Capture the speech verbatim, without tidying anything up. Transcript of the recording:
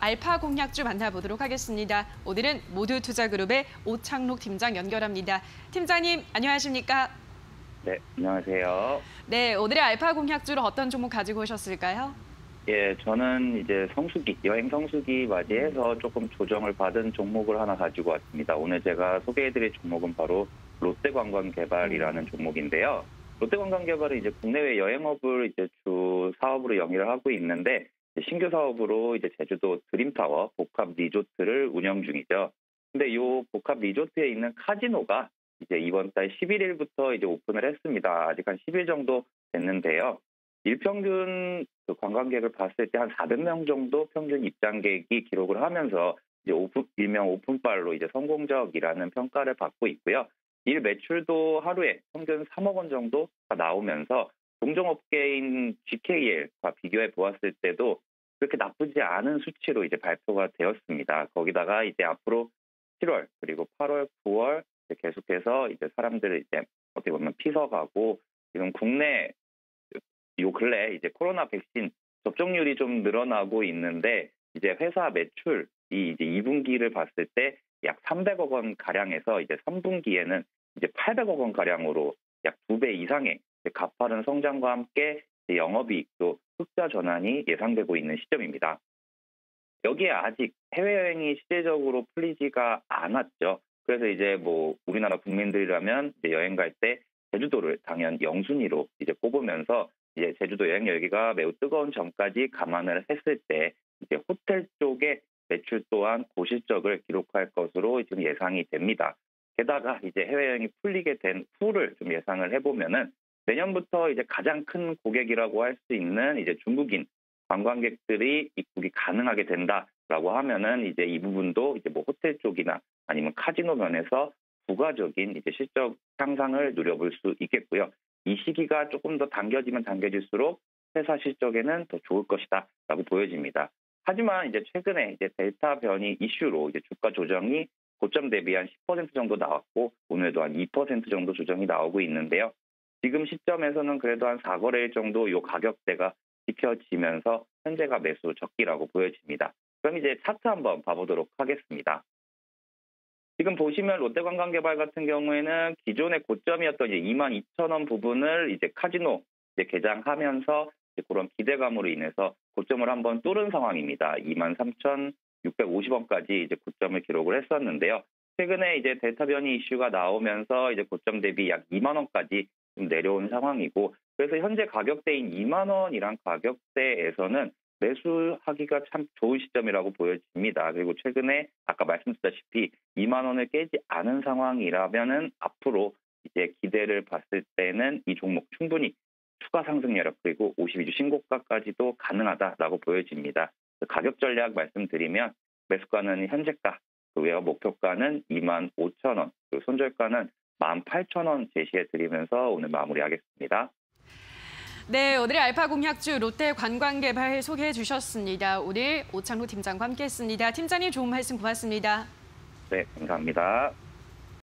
알파 공약주 만나보도록 하겠습니다. 오늘은 모두투자그룹의 오창록 팀장 연결합니다. 팀장님, 안녕하십니까? 네, 안녕하세요. 네, 오늘의 알파 공약주로 어떤 종목 가지고 오셨을까요? 예, 저는 이제 성수기, 여행 성수기 맞이해서 조금 조정을 받은 종목을 하나 가지고 왔습니다. 오늘 제가 소개해드릴 종목은 바로 롯데관광개발이라는 음. 종목인데요. 롯데관광개발은 이제 국내외 여행업을 이제 주 사업으로 영위를 하고 있는데 신규 사업으로 이제 제주도 드림타워 복합 리조트를 운영 중이죠. 근데 이 복합 리조트에 있는 카지노가 이제 이번 달 십일 일부터 이제 오픈을 했습니다. 아직 한 십 일 정도 됐는데요. 일평균 그 관광객을 봤을 때 한 사백 명 정도 평균 입장객이 기록을 하면서 이제 오픈, 일명 오픈빨로 이제 성공적이라는 평가를 받고 있고요. 일 매출도 하루에 평균 삼억 원 정도가 나오면서 동종업계인 지케이엘과 비교해 보았을 때도 그렇게 나쁘지 않은 수치로 이제 발표가 되었습니다. 거기다가 이제 앞으로 칠월 그리고 팔월, 구월 계속해서 이제 사람들을 이제 어떻게 보면 피서가고 지금 국내 요 근래 이제 코로나 백신 접종률이 좀 늘어나고 있는데 이제 회사 매출이 이제 이 분기를 봤을 때 약 삼백억 원 가량에서 이제 삼 분기에는 이제 팔백억 원 가량으로 약 두 배 이상의 가파른 성장과 함께 영업이익도 흑자 전환이 예상되고 있는 시점입니다. 여기에 아직 해외여행이 시대적으로 풀리지가 않았죠. 그래서 이제 뭐 우리나라 국민들이라면 이제 여행 갈 때 제주도를 당연 영순위로 이제 꼽으면서 이제 제주도 여행 열기가 매우 뜨거운 전까지 감안을 했을 때 이제 호텔 쪽의 매출 또한 고실적을 기록할 것으로 지금 예상이 됩니다. 게다가 이제 해외여행이 풀리게 된 후를 좀 예상을 해보면은 내년부터 이제 가장 큰 고객이라고 할 수 있는 이제 중국인 관광객들이 입국이 가능하게 된다라고 하면은 이제 이 부분도 이제 뭐 호텔 쪽이나 아니면 카지노 면에서 부가적인 이제 실적 향상을 누려볼 수 있겠고요. 이 시기가 조금 더 당겨지면 당겨질수록 회사 실적에는 더 좋을 것이다라고 보여집니다. 하지만 이제 최근에 이제 델타 변이 이슈로 이제 주가 조정이 고점 대비 한 십 퍼센트 정도 나왔고 오늘도 한 이 퍼센트 정도 조정이 나오고 있는데요. 지금 시점에서는 그래도 한 사 거래일 정도 이 가격대가 지켜지면서 현재가 매수 적기라고 보여집니다. 그럼 이제 차트 한번 봐보도록 하겠습니다. 지금 보시면 롯데관광개발 같은 경우에는 기존의 고점이었던 이제 이만 이천 원 부분을 이제 카지노 이제 개장하면서 이제 그런 기대감으로 인해서 고점을 한번 뚫은 상황입니다. 이만 삼천육백오십 원까지 이제 고점을 기록을 했었는데요. 최근에 이제 델타 변이 이슈가 나오면서 이제 고점 대비 약 이만 원까지 좀 내려온 상황이고, 그래서 현재 가격대인 이만 원이란 가격대에서는 매수하기가 참 좋은 시점이라고 보여집니다. 그리고 최근에 아까 말씀드렸다시피 이만 원을 깨지 않은 상황이라면은 앞으로 이제 기대를 봤을 때는 이 종목 충분히 추가 상승력 그리고 오십이 주 신고가까지도 가능하다라고 보여집니다. 가격 전략 말씀드리면 매수가는 현재가, 그 외에 목표가는 이만 오천 원, 그리고 손절가는 만 팔천 원 제시해 드리면서 오늘 마무리하겠습니다. 네, 오늘의 알파 공약주 롯데관광개발 소개해 주셨습니다. 오늘 오창록 팀장과 함께했습니다. 팀장님 좋은 말씀 고맙습니다. 네, 감사합니다.